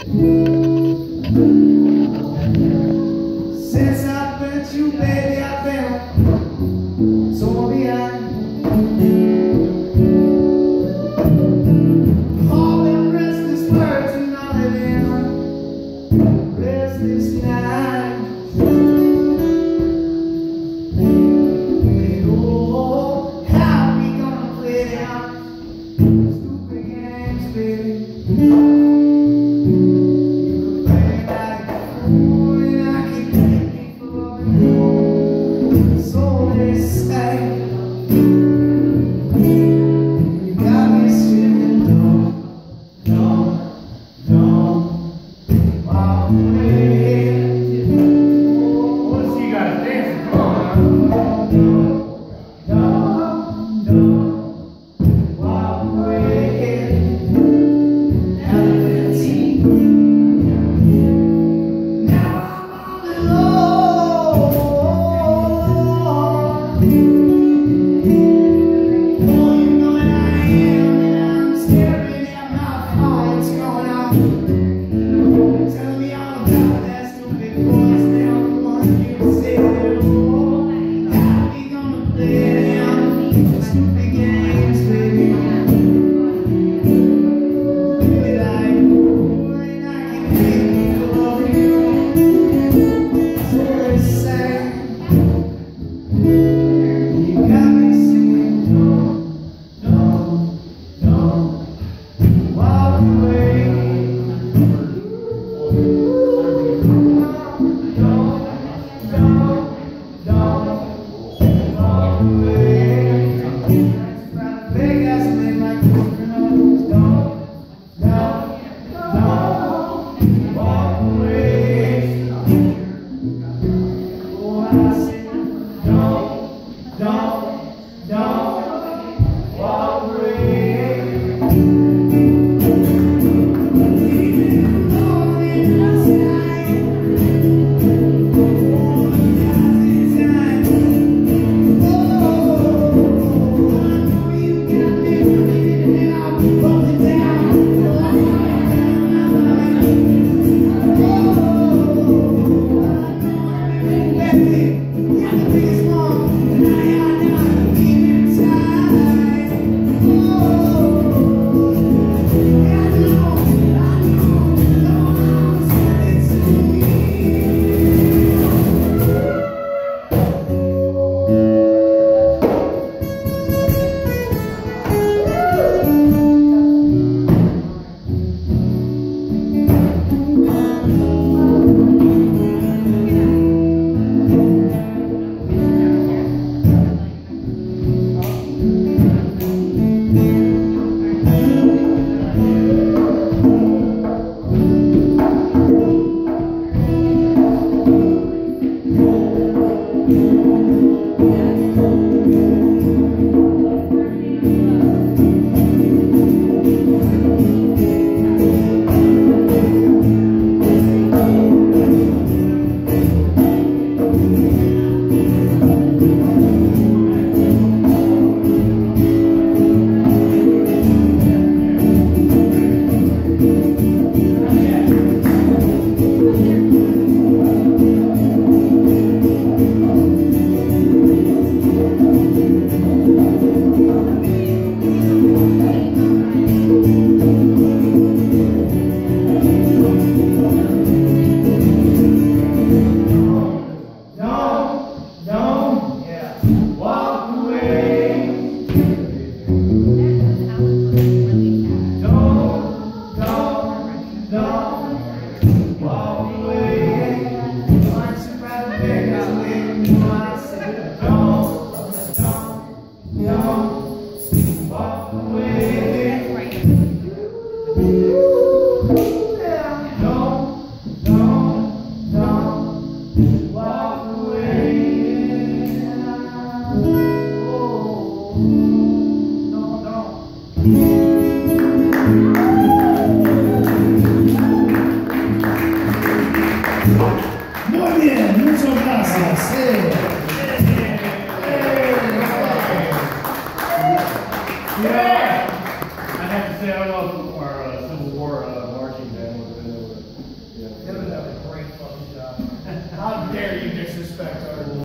Since I met you, baby, I've been so behind. All them restless words and all of them restless nights. And oh, how we gonna play them stupid games, baby? So they say, you got me screaming, don't walk away. Once you got to dance, come on. Don't walk away. Now I'm all alone. Tell me all about that stupid voice. Now the one you say that, oh, how we gonna play them stupid games, baby? Baby, like, oh, and I can make you love you. So they say, you got me singing, don't walk away. How dare you disrespect our